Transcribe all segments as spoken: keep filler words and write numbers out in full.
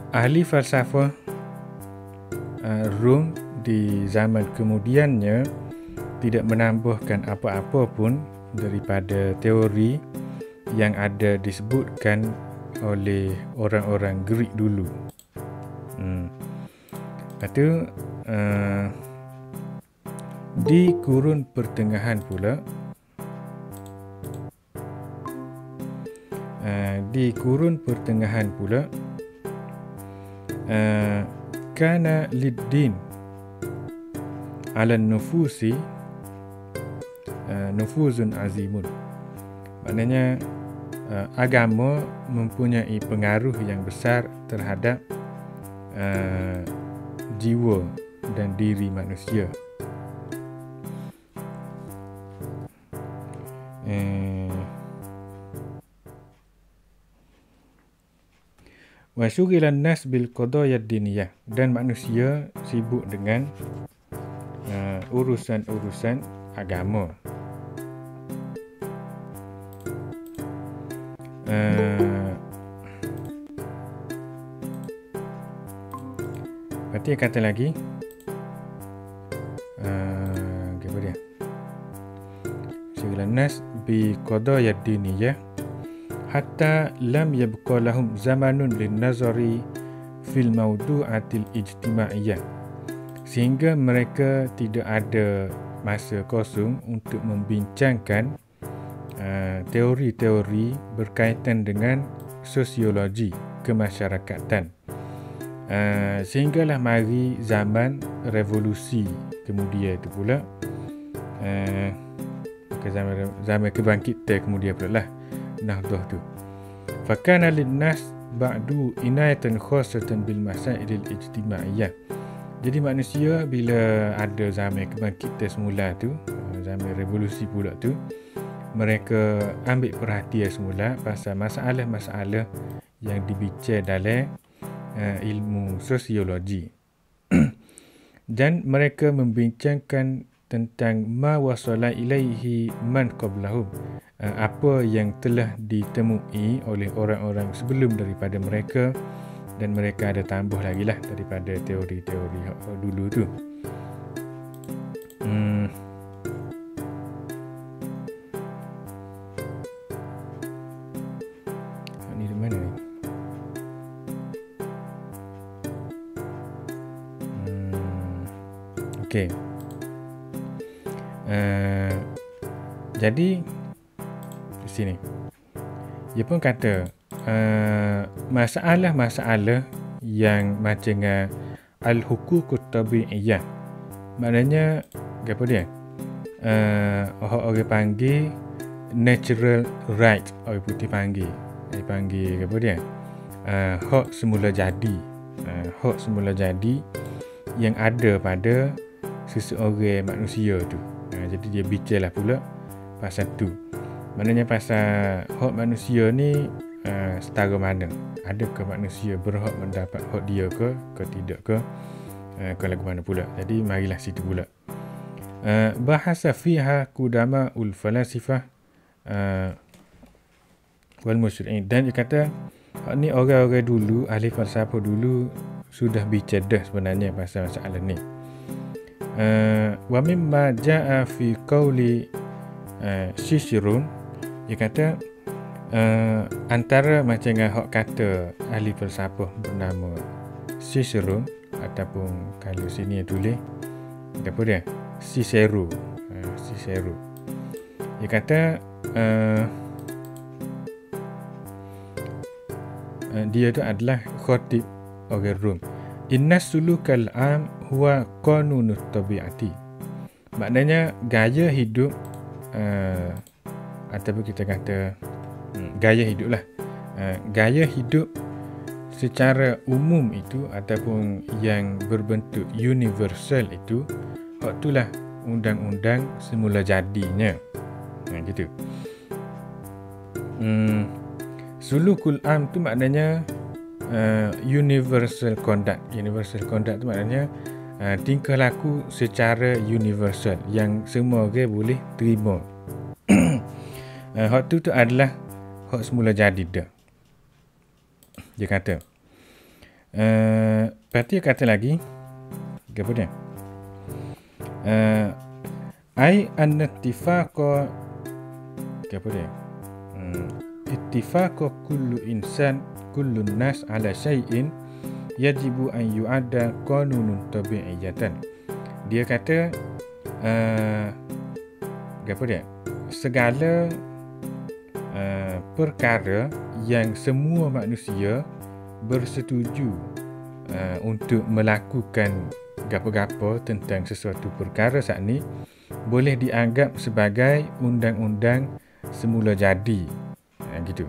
ahli falsafah uh, Rom di zaman kemudiannya tidak menambahkan apa-apa pun daripada teori yang ada disebutkan oleh orang-orang Greek dulu. Hmm. Lepas tu, uh, di kurun pertengahan pula, uh, di kurun pertengahan pula, uh, kana lid-din ala nufusi uh, nufuzun azimun. Maknanya uh, agama mempunyai pengaruh yang besar terhadap uh, jiwa dan diri manusia. Eh, wa syughilan nas bil qadaya diniyah, dan manusia sibuk dengan uh, urusan-urusan agama. Uh, Berarti kata lagi, uh, apa dia? Syughilan nas bi qadaya diniyah hatta lam yabqa lahum zamanun lin nazari fil mawdu'atil ijtimaiyah, sehingga mereka tidak ada masa kosong untuk membincangkan uh, teori-teori berkaitan dengan sosiologi kemasyarakatan. Uh, sehinggalah mari zaman revolusi kemudian itu pula, uh, ke zaman, zaman kebangkitan kemudian pula lah, Nahdah tu. Fakana linnas ba'du inayatan khasatan bil masailil ijtimaiyah. Jadi manusia bila ada zaman kebangkitan semula tu, zaman revolusi pula tu, mereka ambil perhatian semula pasal masalah-masalah yang dibincang dalam uh, ilmu sosiologi. Dan mereka membincangkan tentang ma wasala ilaihi man qablahum, uh, apa yang telah ditemui oleh orang-orang sebelum daripada mereka, dan mereka ada tambah lagi lah daripada teori-teori dulu tu. Hmm. Ni di mana ni? Hmm. Okey. Uh, jadi di sini dia pun kata uh, masalah-masalah yang macam uh, al-huququt tabi'iyah, maknanya apa dia, uh, orang panggil natural right, orang putih panggil dia panggil apa dia, uh, hak semula jadi, uh, hak semula jadi yang ada pada seseorang manusia tu. Ha, jadi dia bincanglah pula pasal tu. Maknanya pasal hak manusia ni uh, setara mana? Adakah manusia berhak mendapat hak dia ke, ke tidak ke? Uh, ke lagu mana pula? Jadi marilah situ pula. Uh, bahasa fiha kudama ul falasifah uh, wal musyri'in. Dan dia kata hak ni orang-orang dulu, ahli falsafah dulu sudah bincang dah sebenarnya pasal masalah ni. Uh, wa mimma jaa fi qawli uh, Cicerone, dia kata uh, antara macam hak kata ahli falsafah bernama Cicerone, ataupun kalau sini tulis apa dia, Cicero, uh, Cicero, dia kata uh, uh, dia tu adalah khatib orang Rom. Inna sulukal am huwa qanunut tabi'ati. Maknanya gaya hidup uh, ataupun kita kata hmm, gaya hidup lah. Uh, gaya hidup secara umum itu ataupun yang berbentuk universal itu, waktulah undang-undang semula jadinya. Nah, gitu. Hmm, sulukul am tu maknanya Uh, universal conduct. Universal conduct tu maknanya uh, tingkah laku secara universal yang semua orang boleh terima. uh, hak tu tu adalah hak semula jadi dah. Dia kata Uh, lepas tu dia kata lagi, apa dia? Uh, ai an-ittifaqa, apa dia? Hmm, ittifaqa kullu insan kullu nas ala syai'in yajibu an yu'adda qanunun tabi'iyatan. Dia kata uh, apa dia? Segala uh, perkara yang semua manusia bersetuju uh, untuk melakukan gapo-gapo tentang sesuatu perkara saat ni boleh dianggap sebagai undang-undang semula jadi. Uh, gitu.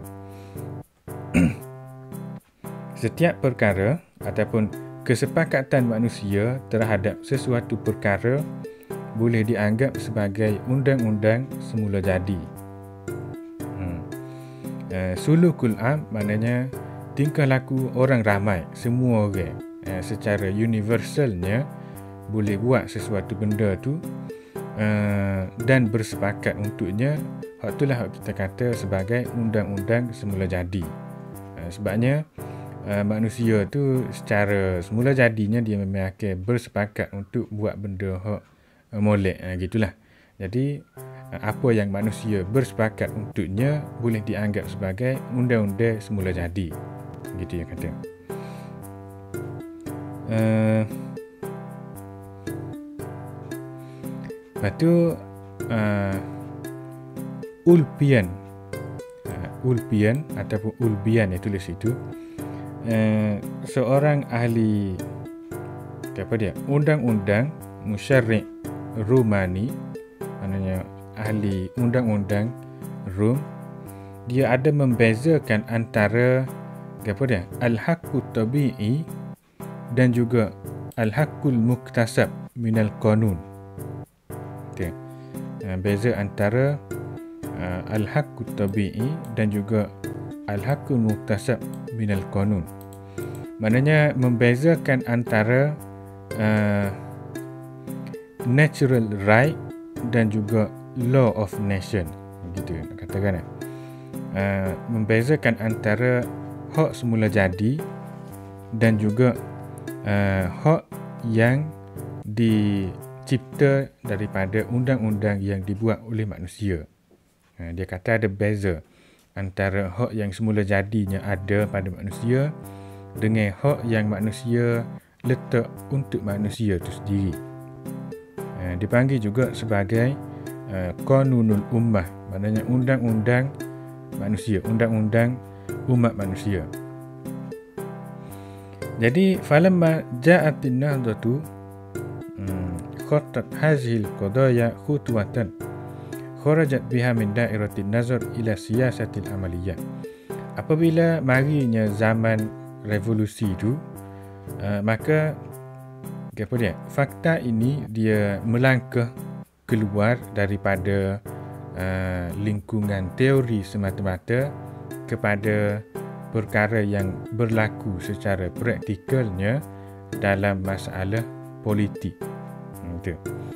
Setiap perkara ataupun kesepakatan manusia terhadap sesuatu perkara boleh dianggap sebagai undang-undang semula jadi. Hmm. Uh, sulukul am maknanya tingkah laku orang ramai, semua orang uh, secara universalnya boleh buat sesuatu benda tu uh, dan bersepakat untuknya. Hak itulah hak kita kata sebagai undang-undang semula jadi. Uh, sebabnya uh, manusia tu secara semula jadinya dia memang akan bersepakat untuk buat benda hak uh, molek. Uh, gitulah. Jadi uh, apa yang manusia bersepakat untuknya boleh dianggap sebagai undang-undang semula jadi. Gitu yang kata. Uh, lepas tu uh, ulpian uh, ulpian ataupun ulbian yang tulis itu uh, seorang ahli apa dia undang-undang musyarri' Rumani, maknanya ahli undang-undang Rom, dia ada membezakan antara apa dia al-haqqut tabi'i dan juga al-haqqul muktasab minal qanun. Okay. Uh, beza antara uh, al-haqqut tabi'i dan juga al-haqqul muktasab minal qanun. Maknanya membezakan antara uh, natural right dan juga law of nation. Begitu nak katakan. Uh, membezakan antara hak semula jadi dan juga uh, hak yang dicipta daripada undang-undang yang dibuat oleh manusia. Uh, dia kata ada beza antara hak yang semula jadinya ada pada manusia dengan hak yang manusia letak untuk manusia itu sendiri. Uh, dipanggil juga sebagai uh, Qanunul Ummah, maknanya undang-undang manusia, undang-undang umat manusia. Jadi falamma ja'atin nahdatu khattat hazil qadaya khutwatan kharajat biha min dairatin nazar ila siyasatil amaliyah. Apabila marinya zaman revolusi itu, uh, maka apa dia? Fakta ini dia melangkah keluar daripada uh, lingkungan teori semata-mata kepada perkara yang berlaku secara praktikalnya dalam masalah politik. Itu.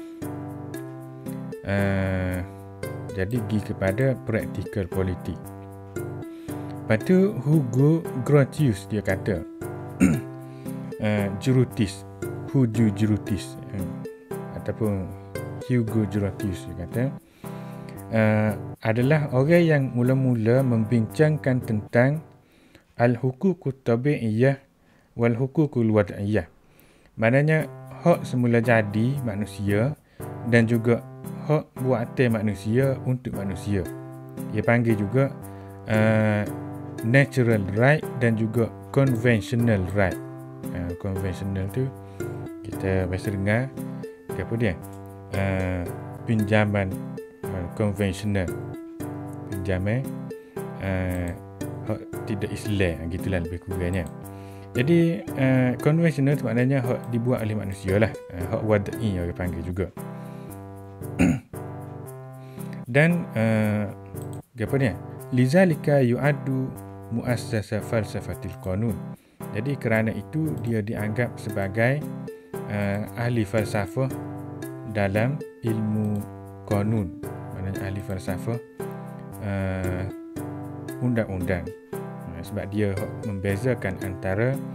Uh, jadi pergi kepada praktikal politik. Lepas tu Hugo Grotius dia kata uh, Jurutis Hugo Jurutis uh, ataupun Hugo Grotius dia kata uh, adalah orang yang mula-mula membincangkan tentang al-huququt tabi'iyah wal huququl wad'iyah. Maknanya hak semula jadi manusia dan juga hak buatan manusia untuk manusia. Dia panggil juga uh, natural right dan juga conventional right. Uh, conventional tu kita biasa dengar apa dia? Uh, pinjaman uh, konvensional. Pinjaman uh, hak tidak Islam, gitulah lebih kurangnya. Jadi uh, konvensional tu maknanya hak dibuat oleh manusia lah. Uh, hak wad'i orang panggil juga. Dan uh, apa dia? Lizalika yu'addu muassasa falsafatil qanun. Jadi kerana itu dia dianggap sebagai uh, ahli falsafah dalam ilmu qanun. Maknanya ahli falsafah uh, undang-undang. Uh, sebab dia membezakan antara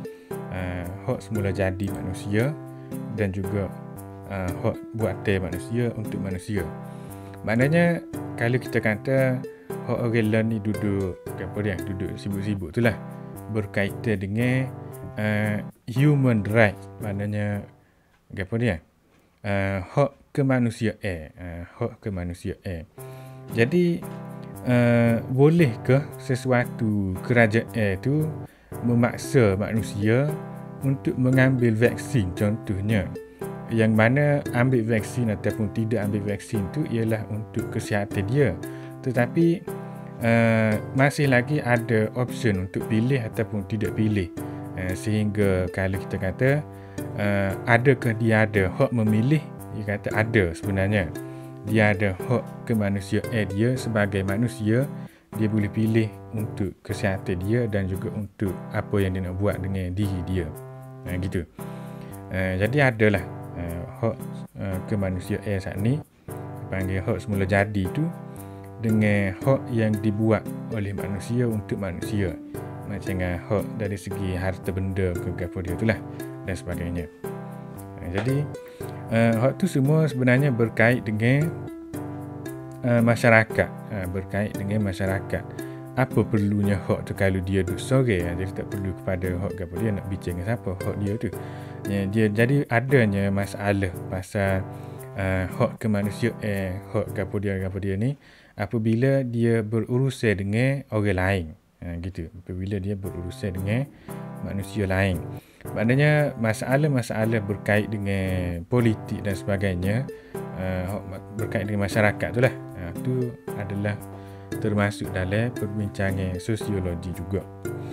uh, hak semula jadi manusia dan juga uh, hak buatan manusia untuk manusia. Maknanya kalau kita kata hak orang lain ni duduk apa dia duduk sibuk-sibuk itulah berkaitan dengan uh, human right, maknanya apa dia uh, hak kemanusiaan, uh, hak kemanusiaan. Jadi uh, bolehkah sesuatu kerajaan itu memaksa manusia untuk mengambil vaksin contohnya, yang mana ambil vaksin ataupun tidak ambil vaksin tu ialah untuk kesihatan dia, tetapi uh, masih lagi ada option untuk pilih ataupun tidak pilih, uh, sehingga kalau kita kata uh, adakah dia ada hak memilih, dia kata ada sebenarnya. Dia ada hak kemanusiaan dia sebagai manusia, dia boleh pilih untuk kesihatan dia dan juga untuk apa yang dia nak buat dengan diri dia. Ha, gitu. Uh, jadi adalah uh, hak uh, kemanusiaan saat ni panggil hak semula jadi tu dengan hak yang dibuat oleh manusia untuk manusia. Macam dengan hak dari segi harta benda ke apa dia itulah dan sebagainya. Uh, jadi uh, hak tu semua sebenarnya berkait dengan uh, masyarakat, uh, berkait dengan masyarakat. Apa perlunya hak tu kalau dia duduk sore, uh, jadi tak perlu kepada hak apa dia nak bincang dengan siapa hak dia tu. Ya, dia jadi adanya masalah pasal uh, hak kemanusiaan, hak apa dia apa dia ni apabila dia berurusan dengan orang lain. Ha, gitu. Apabila dia berurusan dengan manusia lain. Maknanya masalah-masalah berkait dengan politik dan sebagainya, uh, berkait dengan masyarakat tu lah. Ha, tu adalah termasuk dalam perbincangan sosiologi juga.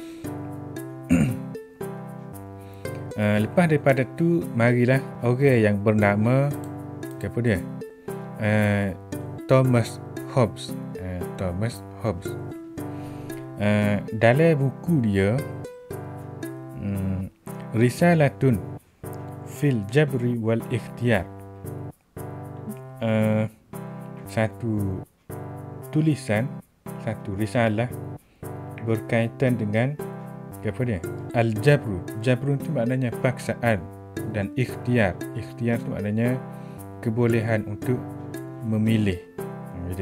uh, lepas daripada tu, marilah orang yang bernama apa dia? Uh, Thomas Hobbes. Uh, Thomas Hobbes. Uh, dalam buku dia um, Risalatun fil Jabri wal Ikhtiyar, uh, satu tulisan, satu risalah berkaitan dengan apa dia? Al-Jabru. Jabru itu maknanya paksaan, dan ikhtiyar. Ikhtiyar itu maknanya kebolehan untuk memilih. Gitu.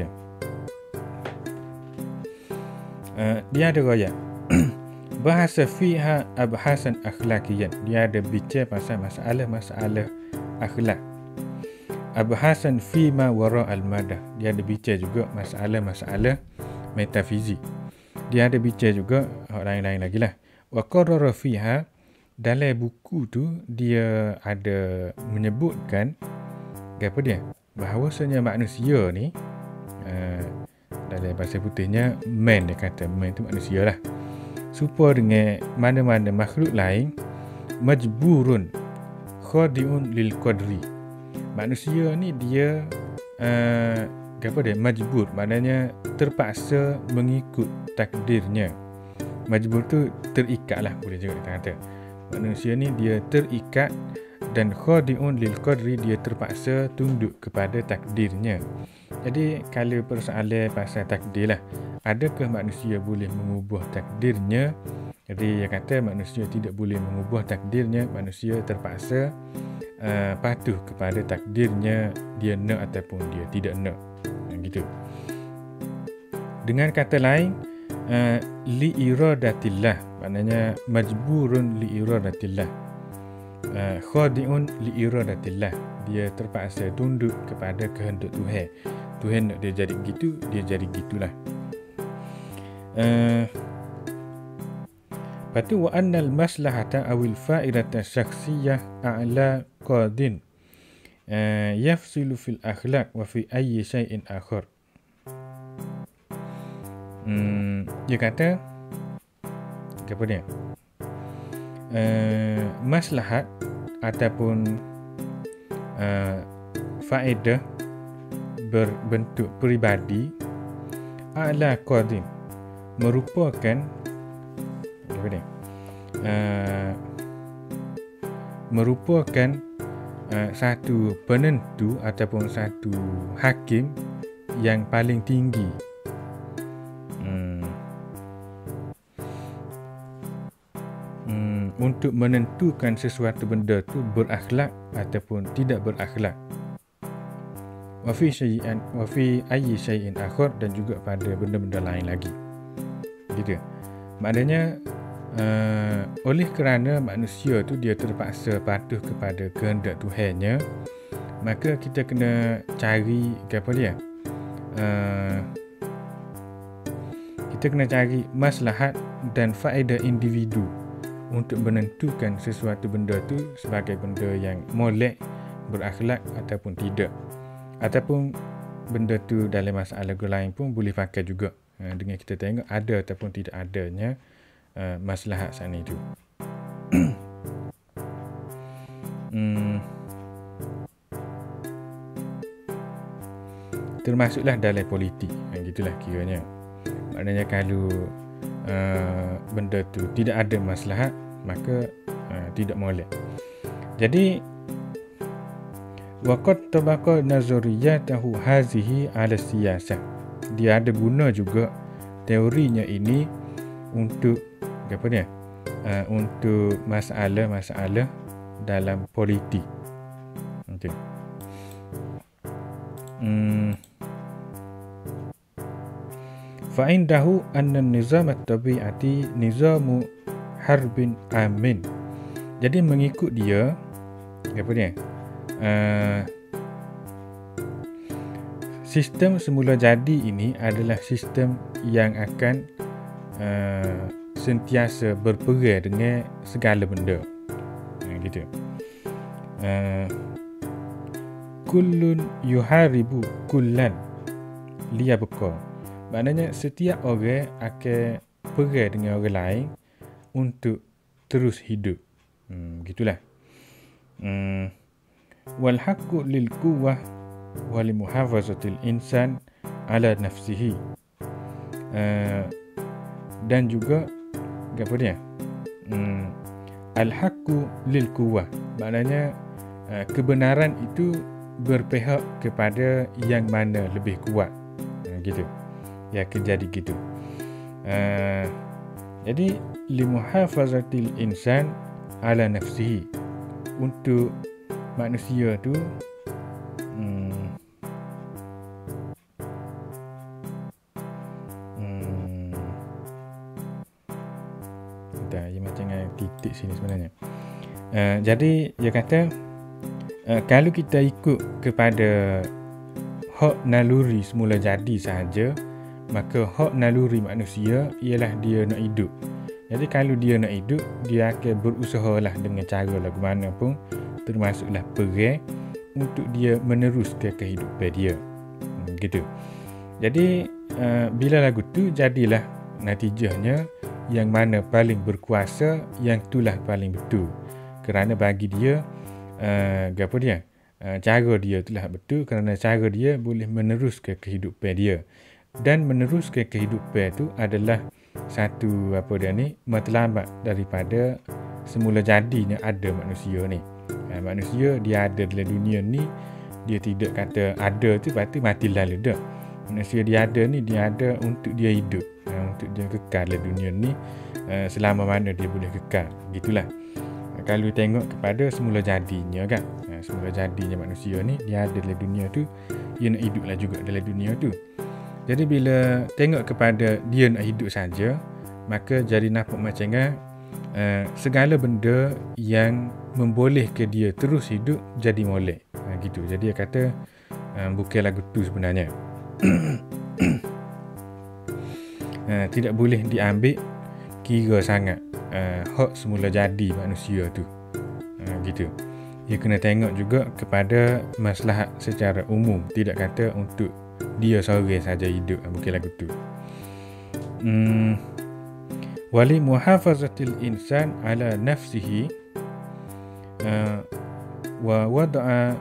Uh, dia ada royak bahasa fiha abhasan akhlakiyan. Dia ada bicara pasal masalah-masalah akhlak. Abhasan fima wara al-madah. Dia ada bicara juga masalah-masalah metafizik. Dia ada bicara juga lain-lain lagi lah. Wa qarrara fiha, dalam buku tu dia ada menyebutkan apa dia? Bahawasanya manusia ni uh, dalam bahasa putihnya man, dia kata man tu manusia lah, serupa dengan mana-mana makhluk lain, majburun khadi'un lil qadri. Manusia ni dia uh, apa dia? Majbur, maknanya terpaksa mengikut takdirnya. Majbur tu terikat lah, boleh juga kita kata. Manusia ni dia terikat, dan khadi'un lil qadri, dia terpaksa tunduk kepada takdirnya. Jadi kalau persoalan pasal takdir lah, adakah manusia boleh mengubah takdirnya? Jadi dia kata manusia tidak boleh mengubah takdirnya. Manusia terpaksa uh, patuh kepada takdirnya, dia nak ataupun dia tidak nak. Gitu. Dengan kata lain, uh, li iradatillah, maknanya majburun li iradatillah, uh, khadi'un li iradatillah, dia terpaksa tunduk kepada kehendak Tuhan. Tuhan nak dia jadi begitu, dia jadi gitulah. Uh, Lepas tu, wa annal maslahata awil fa'idata syakhsiyah a'la qadin uh, yafsilu fil akhlaq wa fi ayyi syai'in akhar. Hmm, dia kata apa dia? Uh, maslahat ataupun uh, faedah berbentuk peribadi a'la qadin merupakan apa dia? Uh, merupakan uh, satu penentu ataupun satu hakim yang paling tinggi. Hmm. Hmm, untuk menentukan sesuatu benda tu berakhlak ataupun tidak berakhlak. Wa fi syai'in wa fi ayyi syai'in akhar, dan juga pada benda-benda lain lagi. Gitu. Maknanya uh, oleh kerana manusia tu dia terpaksa patuh kepada kehendak Tuhannya, maka kita kena cari apa dia? Uh, kita kena cari maslahat dan faedah individu untuk menentukan sesuatu benda tu sebagai benda yang molek, berakhlak ataupun tidak. Ataupun benda tu dalam masalah lain pun boleh pakai juga. Uh, dengan kita tengok ada ataupun tidak adanya uh, maslahat sana itu. hmm. Termasuklah dalam politik. Ha, gitulah kiranya. Maknanya kalau uh, benda tu tidak ada maslahat, maka uh, tidak molek. Jadi waqad tabaqa nazariyatahu hazihi ala siyasah. Dia ada guna juga teorinya ini untuk apa dia? Uh, untuk masalah-masalah dalam politik. Okey. Hmm Fa'indahu anna nizam at-tabi'ati nizamu harbin amin. Jadi mengikut dia apa dia? Uh, sistem semula jadi ini adalah sistem yang akan uh, sentiasa berperang dengan segala benda. Uh, gitu. Uh, kullun yuharibu kullan liyabqa. Maknanya setiap orang akan perang dengan orang lain untuk terus hidup. Hmm, gitulah. Hmm. Wal haqqu lil quwwah wa li muhafazatil insan ala nafsihi. Uh, dan juga apa dia? Hmm. Al haqqu lil quwwah. Maknanya uh, kebenaran itu berpihak kepada yang mana lebih kuat. Uh, gitu. Ya, jadi gitu. Uh, jadi limuhafazatil insan ala nafsihi, untuk manusia tu hmm, hmm, entah, dia macam titik sini sebenarnya. Uh, jadi dia kata uh, kalau kita ikut kepada hak naluri semula jadi sahaja, maka hak naluri manusia ialah dia nak hidup. Jadi kalau dia nak hidup, dia akan berusahalah dengan cara lagu mana pun, termasuklah perang, untuk dia meneruskan kehidupan dia. Hmm, gitu. Jadi uh, bila lagu tu jadilah natijahnya yang mana paling berkuasa, yang itulah paling betul. Kerana bagi dia uh, apa dia? Uh, cara dia itulah betul, kerana cara dia boleh meneruskan kehidupan dia. Dan meneruskan kehidupan itu adalah satu apa dia ni matlamat daripada semula jadinya ada manusia ni. Ha, manusia dia ada dalam dunia ni, dia tidak kata ada tu berarti mati lalu dah. Manusia dia ada ni, dia ada untuk dia hidup, ha, untuk dia kekal dalam dunia ni uh, selama mana dia boleh kekal. Gitulah. Ha, kalau tengok kepada semula jadinya kan, ha, semula jadinya manusia ni dia ada dalam dunia tu, dia nak hiduplah juga dalam dunia tu. Jadi bila tengok kepada dia nak hidup saja, maka jadi nampak macam uh, segala benda yang membolehkan dia terus hidup jadi molek. Ha, gitu. Jadi dia kata uh, bukan lagu tu sebenarnya. uh, tidak boleh diambil kira sangat uh, hak semula jadi manusia tu. Uh, gitu. Dia kena tengok juga kepada maslahat secara umum, tidak kata untuk dia seorang saja hidup, bukan lagu tu. Hmm. Wali muhafazatil insan ala nafsihi uh, wa wada'a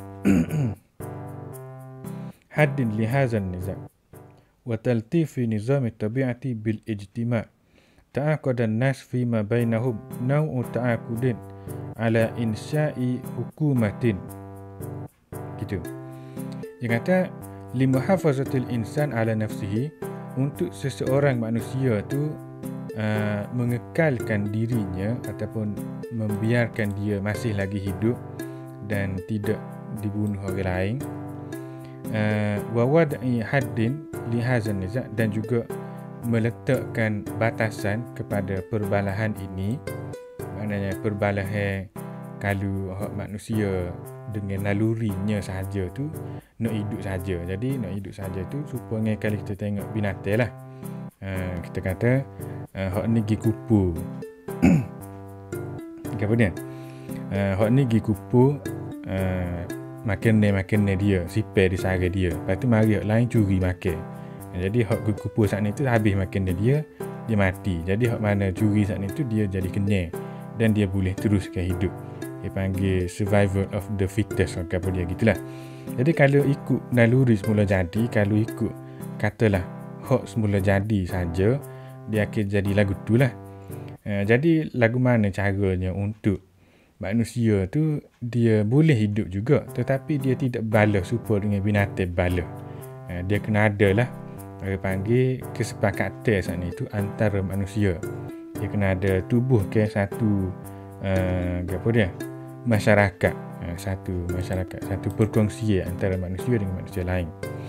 haddin li hadzal nizam wa taltifi nizam at-tabi'ati bil ijtima' ta'aqada an-nas fi ma bainahum naw'u ta'aqudin ala insya'i hukumatin. Gitu. Dia kata limuhafazatil insan ala nafsihi, untuk seseorang manusia tu uh, mengekalkan dirinya ataupun membiarkan dia masih lagi hidup dan tidak dibunuh orang lain. Wa wad'i haddin li hadzal niza', dan juga meletakkan batasan kepada perbalahan ini. Maknanya perbalahan kalau hak manusia dengan nalurinya sahaja tu nak hidup saja. Jadi nak hidup saja tu supaya kalau kita tengok binatang lah, uh, kita kata uh, hak ni gi kupu apa dia uh, hak ni gi kupu uh, makan ni makan ni dia sipir di sara dia, lepas tu mari hak lain curi makan. Jadi hak gi kupu saat ni tu habis makan dia, dia mati. Jadi hak mana curi saat ni tu dia jadi kenyang dan dia boleh teruskan hidup. Dia panggil survival of the fittest atau apa dia gitulah. Jadi kalau ikut naluri semula jadi, kalau ikut katalah hak semula jadi saja, dia akan jadi lagu tu lah. Uh, jadi lagu mana caranya untuk manusia tu dia boleh hidup juga, tetapi dia tidak balas supaya dengan binatang balas. Uh, dia kena ada lah, dia panggil kesepakatan saat ni tu antara manusia. Dia kena ada tubuh ke satu uh, apa dia masyarakat, uh, satu masyarakat, satu perkongsian antara manusia dengan manusia lain.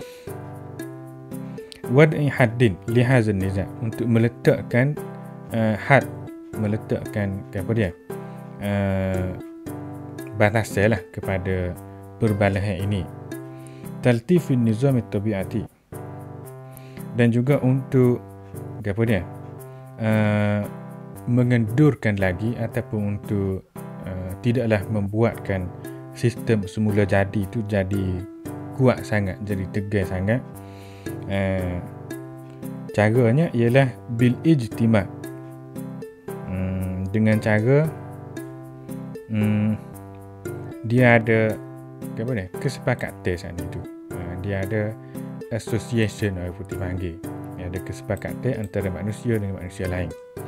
Wad'i haddin li hadzal niza', untuk meletakkan uh, had, meletakkan apa dia uh, batasan lah kepada perbalahan ini. Taltifin nizam at-tabi'ati, dan juga untuk apa dia uh, mengendurkan lagi ataupun untuk uh, tidaklah membuatkan sistem semula jadi itu jadi kuat sangat, jadi tegas sangat. Uh, caranya ialah bil ijtima', hmm, dengan cara hmm, dia ada apa ni kesepakatan saat itu. Uh, dia ada association orang putih panggil. Dia ada kesepakatan antara manusia dengan manusia lain.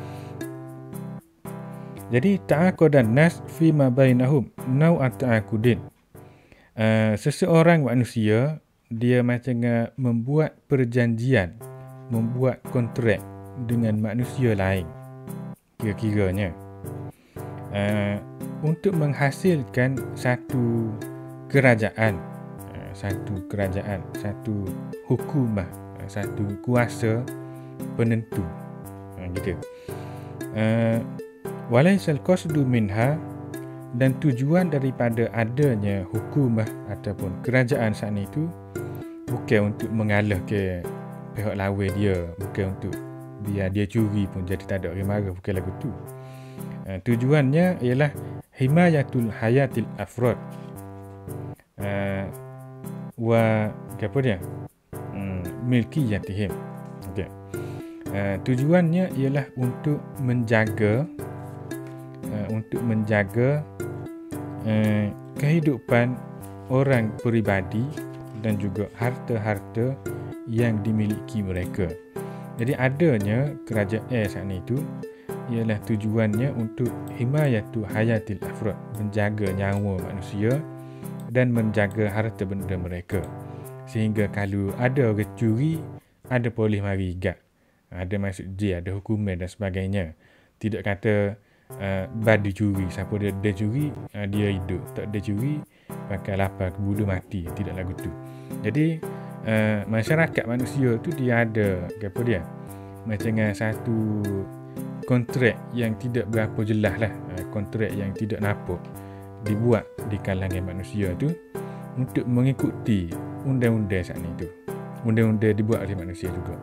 Jadi ta'aqudan nas fi ma bainahum naw'at ta'aqudin. Uh, seseorang manusia dia macam membuat perjanjian, membuat kontrak dengan manusia lain kira-kiranya uh, untuk menghasilkan satu kerajaan, uh, satu kerajaan, satu hukumah, uh, satu kuasa penentu, uh, gitu. Uh, Walaisal qasdu minha, dan tujuan daripada adanya hukumah ataupun kerajaan saat itu bukan untuk mengalah ke pihak lawan dia, bukan untuk biar dia curi pun jadi tak ada orang marah, bukan lagu tu. Uh, tujuannya ialah himayatul hayatil afrad, uh, wa apa dia hmm, milkiyatihim. Okay. Uh, tujuannya ialah untuk menjaga uh, untuk menjaga uh, kehidupan orang peribadi dan juga harta-harta yang dimiliki mereka. Jadi adanya kerajaan saat itu ialah tujuannya untuk himayatu hayatil afrad, menjaga nyawa manusia dan menjaga harta benda mereka. Sehingga kalau ada orang curi, ada polis mari igat, ada masuk jail, ada hukuman dan sebagainya. Tidak kata uh, badu curi, siapa dia, dia curi uh, dia hidup, tak dia curi pakai lapar ke bulu mati, tidak lagu tu. Jadi uh, masyarakat manusia tu dia ada apa dia macam satu kontrak yang tidak berapa jelas lah, uh, kontrak yang tidak nampak dibuat di kalangan manusia tu untuk mengikuti undang-undang saat ni tu. Undang-undang dibuat oleh manusia juga.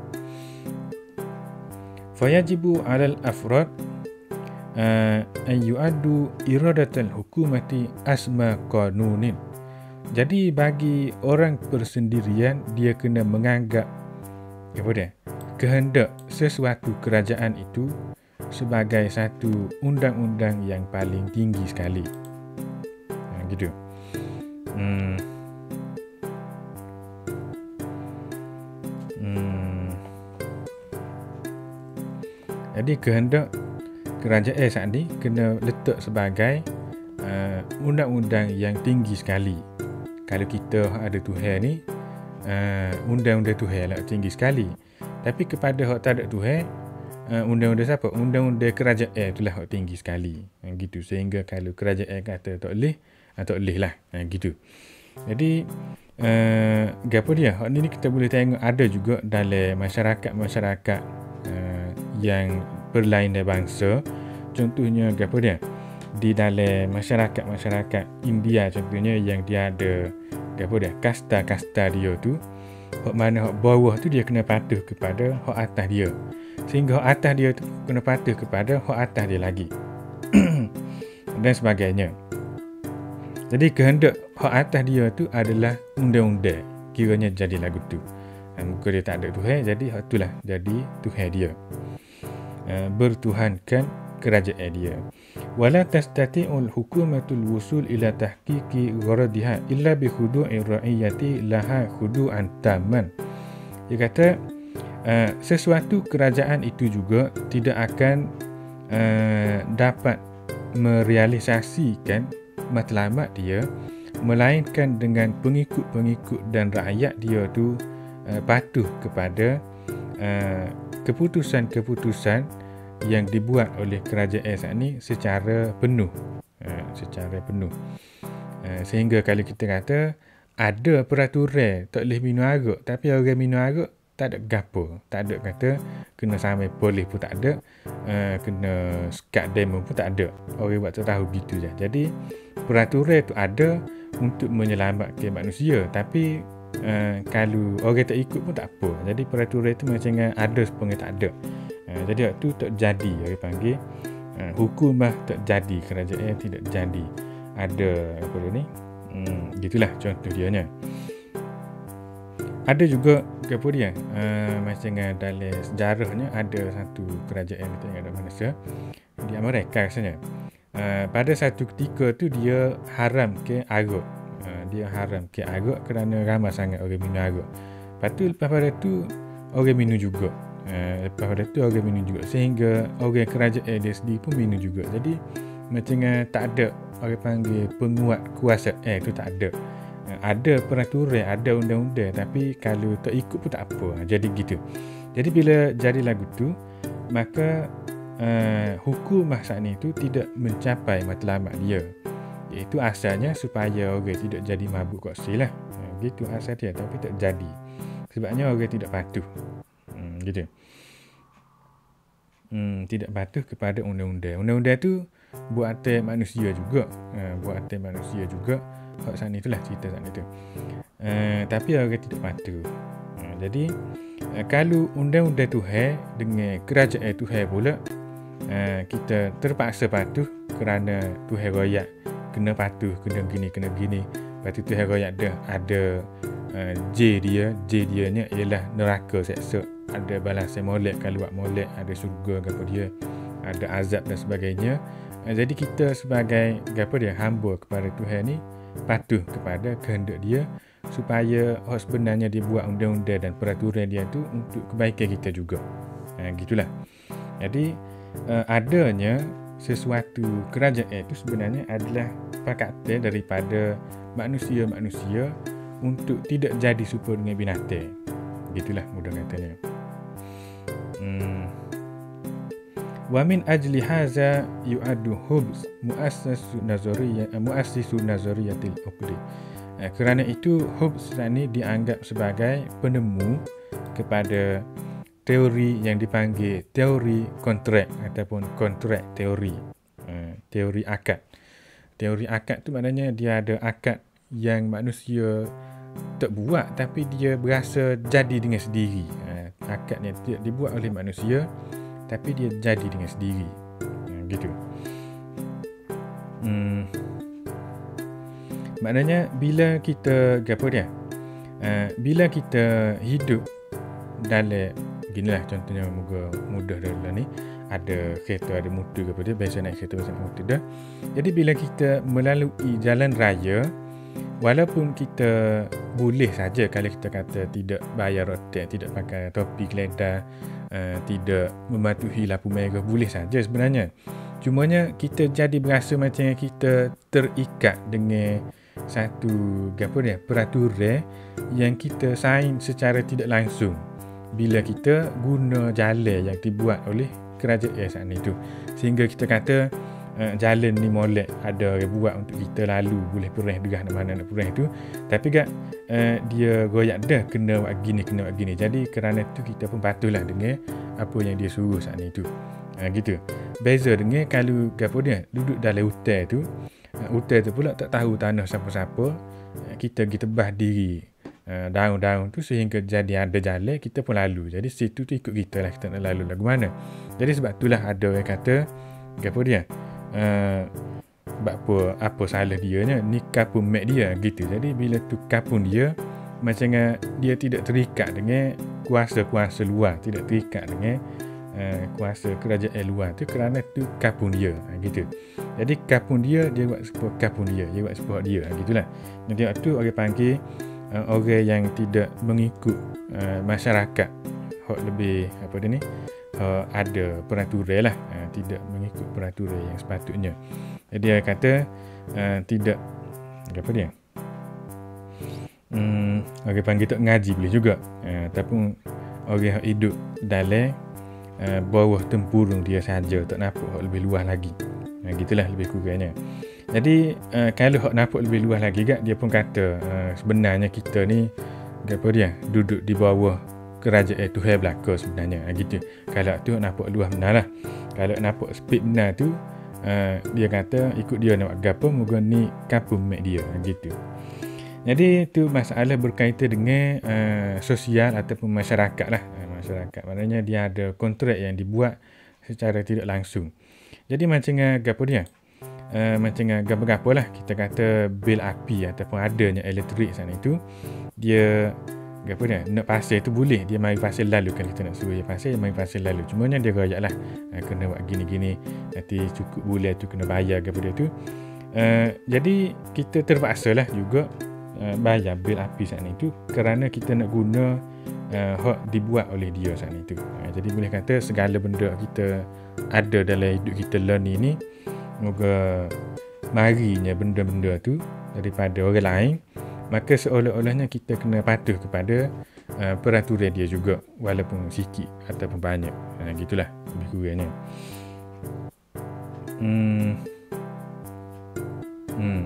Fayajibu alal afrad uh, an yu'addu iradatal hukumati asma qanunin. Jadi bagi orang persendirian, dia kena menganggap apa dia kehendak sesuatu kerajaan itu sebagai satu undang-undang yang paling tinggi sekali. Ha, gitu. Hmm. Hmm. Jadi kehendak kerajaan saat ini kena letak sebagai uh, undang-undang yang tinggi sekali. Kalau kita ada Tuhan ni, uh, undang-undang Tuhan lah tinggi sekali. Tapi kepada hak tak ada Tuhan, uh, undang-undang siapa? Undang-undang kerajaan itulah hak tinggi sekali. Ha, gitu. Sehingga kalau kerajaan kata tak boleh, ha, tak boleh lah. Ha, gitu. Jadi, uh, apa dia? Hak ni kita boleh tengok ada juga dalam masyarakat-masyarakat uh, yang berlainan bangsa. Contohnya, apa dia? Di dalam masyarakat-masyarakat India contohnya yang dia ada apa dia? Kasta-kasta dia tu. Hak mana hak bawah tu dia kena patuh kepada hak atas dia. Sehingga hak atas dia tu kena patuh kepada hak atas dia lagi. Dan sebagainya. Jadi kehendak hak atas dia tu adalah undang-undang. Kiranya jadi lagu tu. Ha, muka dia tak ada Tuhan, jadi hak itulah jadi Tuhan dia. Ha, bertuhankan kerajaan dia. Wala tastati'ul hukumatul wusul ila tahqiqi gharadiha illa bi khudu'i ra'iyati laha khudu'an taman. Dia kata uh, sesuatu kerajaan itu juga tidak akan uh, dapat merealisasikan matlamat dia melainkan dengan pengikut-pengikut dan rakyat dia tu uh, patuh kepada uh, keputusan-keputusan yang dibuat oleh kerajaan saat ni secara penuh. Uh, secara penuh. Uh, sehingga kalau kita kata ada peraturan tak boleh minum arak, tapi orang minum arak tak ada gapo. Tak ada kata kena samai polis pun tak ada. Uh, kena sekat demo pun tak ada. Orang buat tak tahu gitu je. Jadi peraturan tu ada untuk menyelamatkan manusia, tapi uh, kalau orang tak ikut pun tak apa. Jadi peraturan tu macam ada sepenuhnya tak ada. Uh, jadi waktu tak jadi, orang panggil uh, hukumah tak jadi, kerajaan tidak jadi. Ada apa dia ni? Hmm, gitulah contoh dia nya. Ada juga apa dia? Uh, macam dalam sejarahnya ada satu kerajaan kita yang ada manusia di Amerika rasanya. Uh, pada satu ketika tu dia haram ke arak. Uh, dia haram ke arak kerana ramai sangat orang minum arak. Lepas tu lepas pada tu orang minum juga. Uh, lepas pada tu orang minum juga. Sehingga orang kerajaan dia sendiri pun minum juga. Jadi macam tak ada orang panggil penguat kuasa. Eh tu tak ada. Uh, ada peraturan, ada undang-undang. Tapi kalau tak ikut pun tak apa. Uh, jadi gitu. Jadi bila jadi lagu tu, maka Uh, hukumah saat ni tu tidak mencapai matlamat dia, iaitu asalnya supaya orang tidak jadi mabuk koksi lah. uh, gitu asal dia, tapi tak jadi sebabnya orang tidak patuh. hmm, gitu hmm, tidak patuh kepada undang-undang. Undang-undang tu buat atas manusia juga, uh, buat atas manusia juga. Hak saat ni itulah cerita saat ni tu. uh, tapi orang tidak patuh. uh, jadi uh, kalau undang-undang Tuhan dengan kerajaan Tuhan pula, Uh, kita terpaksa patuh kerana Tuhan royak kena patuh, kena gini, kena gini. Lepas tu Tuhan royak dah ada uh, J dia, J dia nya ialah neraka seksa. Ada balasan molek kalau buat molek, ada syurga apa dia, ada azab dan sebagainya. Uh, jadi kita sebagai apa dia hamba kepada Tuhan ni patuh kepada kehendak dia supaya oh, sebenarnya dia buat undang-undang dan peraturan dia tu untuk kebaikan kita juga. Uh, gitulah. Jadi Uh, adanya sesuatu kerajaan itu sebenarnya adalah pakatan daripada manusia-manusia untuk tidak jadi serupa dengan binatang. Gitulah mudah katanya. Hmm. Wa min ajli haza yu'addu hubs muassasu nazariyah muassisu nazariyatil uqdi. Uh, kerana itu Hobbes ni dianggap sebagai penemu kepada teori yang dipanggil teori kontrak ataupun kontrak teori. Uh, teori akad. Teori akad tu maknanya dia ada akad yang manusia tak buat tapi dia berasa jadi dengan sendiri. Uh, akad ni tidak dibuat oleh manusia tapi dia jadi dengan sendiri. Uh, gitu. Hmm. Maknanya bila kita apa dia? Uh, bila kita hidup dalam ginilah contohnya moga mudah dalam ni ada kereta, ada motor ke apa dia, biasa naik kereta, biasa naik motor dah. Jadi bila kita melalui jalan raya, walaupun kita boleh saja kalau kita kata tidak bayar rotek, tidak pakai topi keledar, uh, tidak mematuhi lampu merah, boleh saja sebenarnya. Cumanya kita jadi berasa macam kita terikat dengan satu apa dia, peraturan yang kita sign secara tidak langsung bila kita guna jalan yang dibuat oleh kerajaan saat ni tu. Sehingga kita kata uh, jalan ni molek ada orang buat untuk kita lalu boleh perih derah nak mana nak perih tu. Tapi kan uh, dia goyak dah kena buat gini kena buat gini. Jadi kerana tu kita pun patuhlah dengar apa yang dia suruh saat ni tu. Ha, gitu. Beza dengan kalau apa dia duduk dalam hutan tu, uh, hutan tu pula tak tahu tanah siapa-siapa, uh, kita kita tebah diri uh, daun-daun tu sehingga jadi ada jalan kita pun lalu. Jadi situ tu ikut kita lah, kita nak lalu lagu mana. Jadi sebab itulah ada orang kata apa dia uh, sebab apa apa salah dia nya ni kapun mat dia gitu. Jadi bila tu kapun dia macam dia tidak terikat dengan kuasa-kuasa luar, tidak terikat dengan Uh, kuasa kerajaan luar tu kerana tu kapun dia ha, gitu. Jadi kapun dia dia buat sebuah kapun dia dia buat sebuah dia ha, gitulah. Jadi waktu orang panggil uh, orang yang tidak mengikut uh, masyarakat hak lebih apa dia ni uh, ada peraturan lah, uh, tidak mengikut peraturan yang sepatutnya. Jadi dia kata uh, tidak apa dia hmm, orang panggil tak ngaji boleh juga, uh, ataupun orang yang hidup dalam Uh, bawah tempurung dia saja, tak nampak hak lebih luas lagi. Uh, gitulah lebih kurangnya. Jadi uh, kalau hak nampak lebih luas lagi gak, dia pun kata uh, sebenarnya kita ni apa dia duduk di bawah kerajaan Tuhan belaka sebenarnya. Uh, gitu. Kalau tu nampak luas benar lah. Kalau nampak speed benar tu uh, dia kata ikut dia nak buat apa moga ni kapun mak dia. Uh, gitu. Jadi tu masalah berkaitan dengan uh, sosial ataupun masyarakat lah. Masyarakat maknanya dia ada kontrak yang dibuat secara tidak langsung. Jadi macam apa dia uh, macam apa-apa lah kita kata bil api ataupun adanya elektrik sana itu dia apa dia nak pasir tu boleh dia mari pasir lalu. Kalau kita nak suruh dia pasir mari pasir lalu, cumanya dia royak lah uh, kena buat gini-gini nanti cukup bulan tu kena bayar apa dia tu. uh, jadi kita terpaksa lah juga uh, bayar bil api sana itu kerana kita nak guna Uh, hak dibuat oleh dia saat itu. Uh, jadi boleh kata segala benda kita ada dalam hidup kita learn ni moga marinya benda-benda tu daripada orang lain, maka seolah-olahnya kita kena patuh kepada uh, peraturan dia juga walaupun sikit ataupun banyak. Uh, gitulah lebih kurangnya. Hmm. Hmm.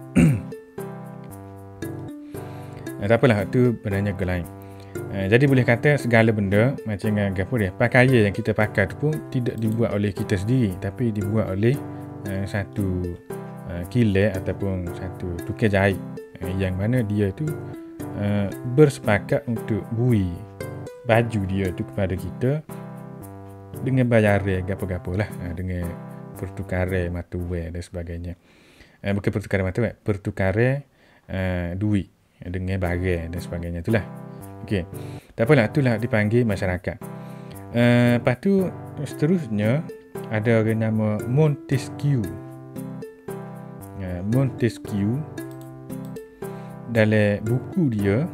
uh, tak apalah tu beranya ke lain. Uh, jadi boleh kata segala benda macam apa dia pakaian yang kita pakai tu pun tidak dibuat oleh kita sendiri tapi dibuat oleh uh, satu uh, kilat ataupun satu tukang jahit uh, yang mana dia tu uh, bersepakat untuk bui baju dia tu kepada kita dengan bayaran gapo-gapo lah, uh, dengan pertukaran mata wang dan sebagainya. Uh, bukan pertukaran mata wang, pertukaran uh, duit dengan barang dan sebagainya itulah. Okey. Tak apalah, itulah dipanggil masyarakat. Uh, lepas tu seterusnya ada orang nama Montesquieu. Uh, Montesquieu dalam buku dia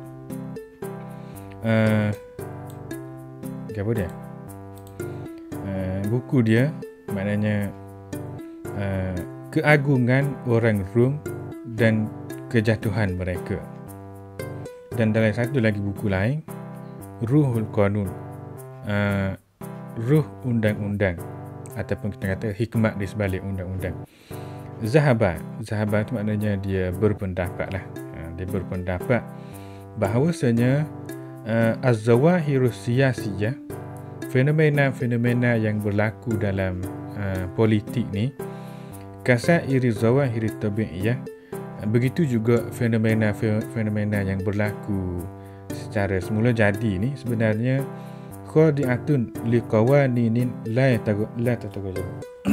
uh, apa dia? Uh, buku dia maknanya uh, keagungan orang Rom dan kejatuhan mereka. Dan dalam satu lagi buku lain, Ruhul Qanun, uh, ruh undang-undang ataupun kita kata hikmat di sebalik undang-undang. Zahaba, Zahaba itu maknanya dia berpendapat lah. Uh, dia berpendapat bahawasanya uh, az-zawahirus siyasiyah, fenomena-fenomena yang berlaku dalam uh, politik ni, kasairi zawahiri tabi'iyah, begitu juga fenomena-fenomena yang berlaku secara semula jadi ni sebenarnya khadi'atun liqawaninin la la tataghayyar.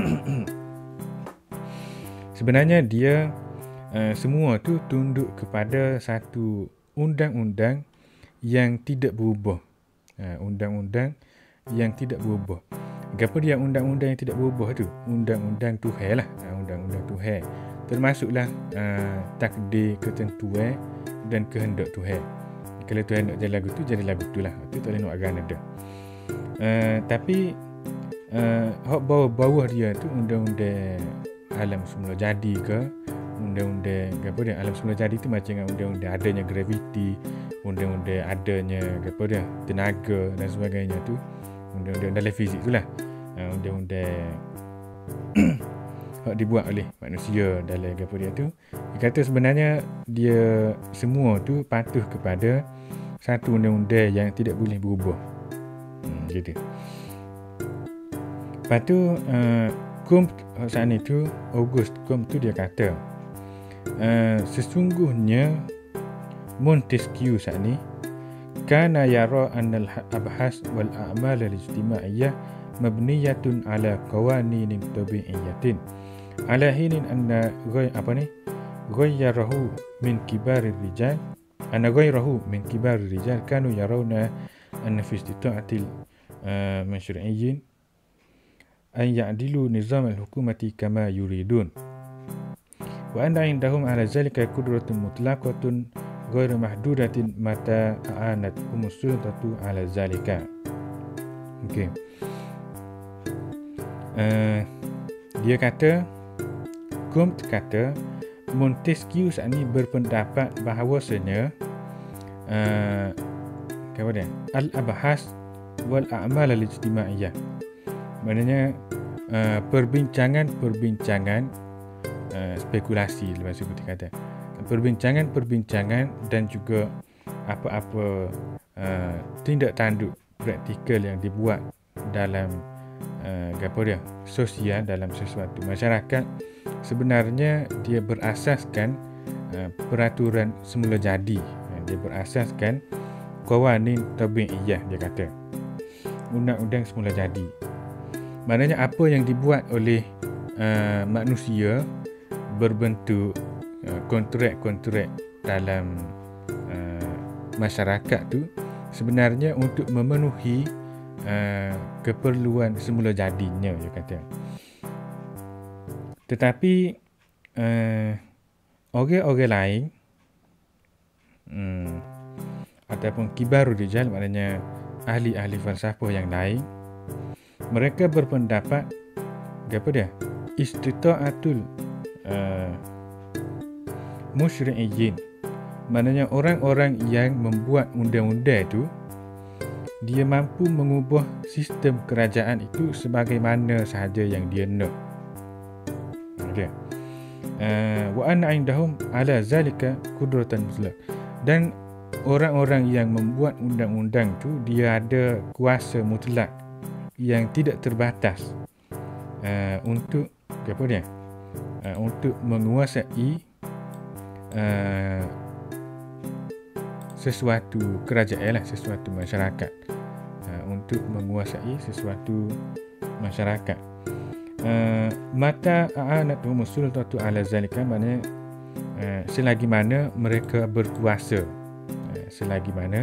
Sebenarnya dia uh, semua tu tunduk kepada satu undang-undang yang tidak berubah. Uh, undang-undang yang tidak berubah. Apa dia undang-undang yang tidak berubah tu? Undang-undang Tuhan lah. Uh, undang-undang Tuhan. Termasuklah uh, takdir, ketentuan dan kehendak Tuhan. Kalau Tuhan nak jadi lagu tu, jadi lagu tu lah. Itu tak boleh nak agak ada. Uh, tapi uh, hak bawah-bawah dia tu undang-undang alam semula jadi ke, undang-undang apa dia alam semula jadi tu macam undang-undang adanya graviti, undang-undang adanya apa dia tenaga dan sebagainya tu, undang-undang dalam fizik tu lah. undang-undang hak dibuat oleh manusia dalam apa dia tu. Dia kata sebenarnya dia semua tu patuh kepada satu undang-undang yang tidak boleh berubah. Hmm, gitu. Lepas tu uh, Comte saat ni tu Auguste Comte tu dia kata uh, sesungguhnya Montesquieu saat ni kana yara anna al-abhas wal a'mal al-ijtima'iyyah mabniyatun ala qawanin tabi'iyyatin ala hinin anna ghay apa ni ghayyarahu min kibarir rijal anna ghayrahu min kibarir rijal kanu yarawna anna fi istita'atil uh, masyru'iyyin an ya'dilu nizam al-hukumati kama yuridun wa anna indahum ala zalika qudratun mutlaqatun ghairu mahdudatin mata a'anat umusultatu ala zalika. Okey. Uh, dia kata Comte kata Montesquieu saat ni berpendapat bahawasanya uh, apa dia? Al-abhas wal a'mal al-ijtima'iyyah. Maknanya uh, perbincangan-perbincangan uh, spekulasi lepas itu kita kata. Perbincangan-perbincangan dan juga apa-apa uh, tindak tanduk praktikal yang dibuat dalam uh, apa dia sosial dalam sesuatu masyarakat sebenarnya dia berasaskan uh, peraturan semula jadi. Dia berasaskan qawanin tabi'iyah, dia kata undang-undang semula jadi. Maknanya apa yang dibuat oleh uh, manusia berbentuk uh, kontrak-kontrak dalam uh, masyarakat tu sebenarnya untuk memenuhi uh, keperluan semula jadinya, dia kata. Tetapi uh, orang-orang lain hmm, ataupun kibarul rijal, maknanya ahli-ahli falsafah yang lain, mereka berpendapat apa dia istita'atul uh, musyri'iyyin, maknanya orang-orang yang membuat undang-undang itu dia mampu mengubah sistem kerajaan itu sebagaimana sahaja yang dia nak. Okay. Uh, wa anna indahum ala zalika qudratan mutlaq, dan orang-orang yang membuat undang-undang tu dia ada kuasa mutlak yang tidak terbatas uh, untuk apa dia uh, untuk menguasai uh, sesuatu kerajaan lah, sesuatu masyarakat, uh, untuk menguasai sesuatu masyarakat. Uh, mata a'anatuhum sultatu ala zalika, maknanya uh, selagi mana mereka berkuasa, uh, selagi mana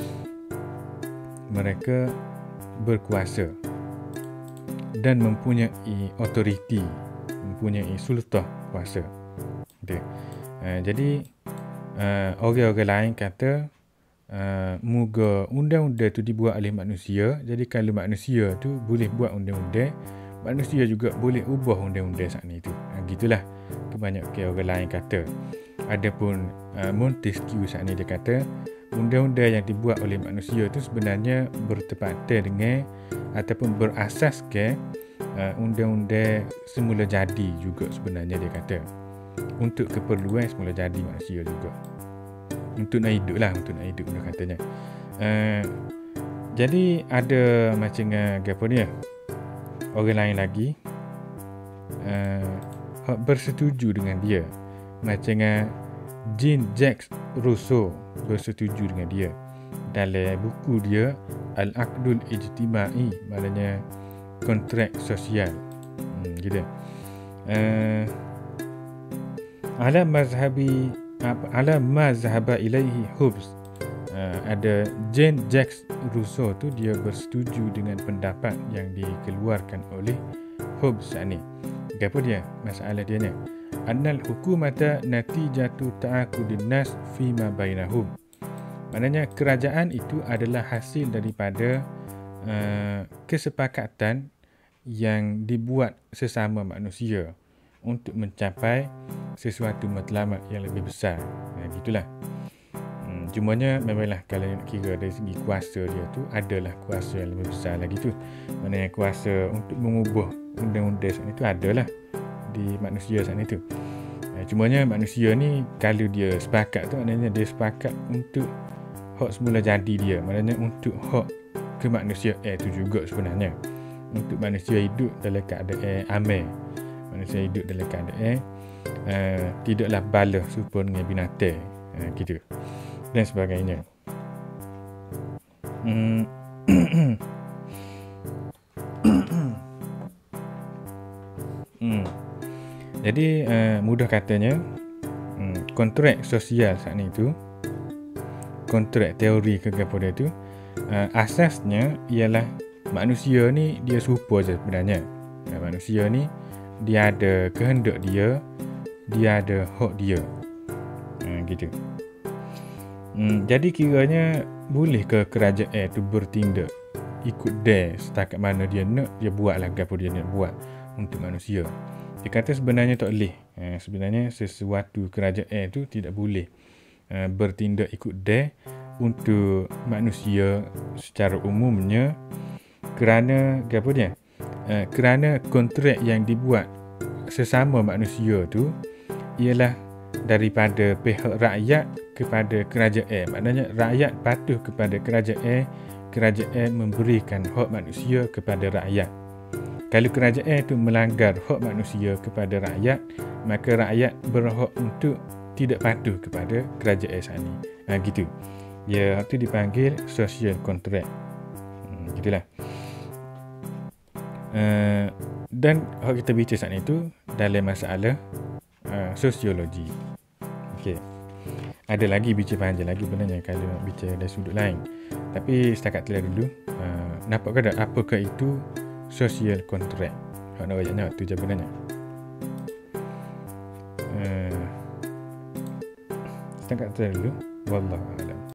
mereka berkuasa dan mempunyai otoriti, mempunyai sultah kuasa. Okay. Uh, jadi uh, orang-orang lain kata uh, moga undang-undang tu dibuat oleh manusia. Jadi kalau manusia tu boleh buat undang-undang, manusia juga boleh ubah undang-undang saat ni tu. Ha, gitulah kebanyakan orang lain kata. Adapun uh, Montesquieu saat ni dia kata undang-undang yang dibuat oleh manusia tu sebenarnya bertepatan dengan ataupun berasaskan uh, undang-undang semula jadi juga sebenarnya, dia kata. Untuk keperluan semula jadi manusia juga. Untuk nak hidup lah, untuk nak hidup dia katanya. Uh, jadi ada macam uh, apa dia? Orang lain lagi uh, bersetuju dengan dia, macam uh, Jean-Jacques Rousseau bersetuju dengan dia dalam buku dia Al-Aqdul Ijtima'i, maknanya kontrak sosial. hmm, gitu uh, ala mazhabi ala mazhaba ilaihi Hobbes. Uh, ada Jean-Jacques Rousseau tu dia bersetuju dengan pendapat yang dikeluarkan oleh Hobbes ni. Apa dia masalah dia ni? Annal hukumata natijatu ta'aqudin nas fima bainahum. Maknanya kerajaan itu adalah hasil daripada uh, kesepakatan yang dibuat sesama manusia untuk mencapai sesuatu matlamat yang lebih besar. Nah, gitulah. cumanya memanglah kalau nak kira dari segi kuasa dia tu, adalah kuasa yang lebih besar lagi tu. Maknanya kuasa untuk mengubah undang-undang saat ni tu adalah di manusia saat ni tu. Uh, cumanya manusia ni kalau dia sepakat tu, maknanya dia sepakat untuk hak semula jadi dia. Maknanya untuk hak kemanusiaan tu juga sebenarnya. Untuk manusia hidup dalam keadaan aman. Manusia hidup dalam keadaan uh, tidaklah bala serupa dengan binatang. Uh, gitu. Dan sebagainya. Hmm. hmm. Jadi uh, mudah katanya hmm, kontrak sosial saat ni tu, kontrak teori kepada tu, uh, asasnya ialah manusia ni dia serupa je sebenarnya. Uh, manusia ni dia ada kehendak dia, dia ada hak dia. Uh, gitu. Hmm, jadi kiranya boleh ke kerajaan tu bertindak ikut dia setakat mana dia nak, dia buatlah apa dia nak buat untuk manusia. Dia kata sebenarnya tak boleh. Ha, sebenarnya sesuatu kerajaan tu tidak boleh uh, bertindak ikut dia untuk manusia secara umumnya, kerana apa dia? Uh, kerana kontrak yang dibuat sesama manusia tu ialah daripada pihak rakyat kepada kerajaan. Maknanya rakyat patuh kepada kerajaan, kerajaan memberikan hak manusia kepada rakyat. Kalau kerajaan itu melanggar hak manusia kepada rakyat, maka rakyat berhak untuk tidak patuh kepada kerajaan sana. Ha, gitu. Ya, itu dipanggil social contract. Hmm, gitulah. Uh, dan hak kita bincang saat itu dalam masalah uh, sosiologi. Okey. Ada lagi bincang panjang lagi sebenarnya kalau nak bincang dari sudut lain. Tapi setakat itulah dulu. Uh, nampak ke tak apakah itu social contract? Hak nak banyak tu je sebenarnya. Uh, setakat itulah dulu. Wallahu a'lam.